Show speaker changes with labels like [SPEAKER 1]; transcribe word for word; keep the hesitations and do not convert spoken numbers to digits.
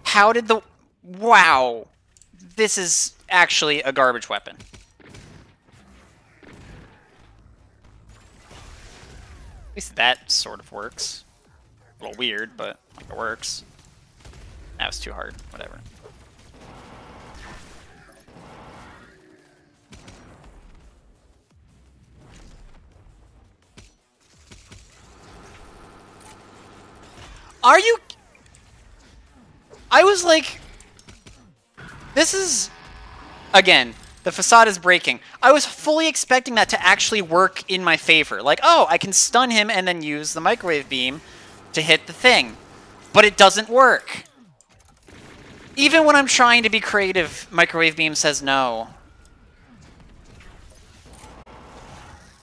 [SPEAKER 1] How did the... Wow. This is actually a garbage weapon. At least that sort of works. A little weird, but it works. That was too hard. Whatever. Are you... I was like... This is... Again, the facade is breaking. I was fully expecting that to actually work in my favor. Like, oh, I can stun him and then use the microwave beam to hit the thing. But it doesn't work. Even when I'm trying to be creative, microwave beam says no.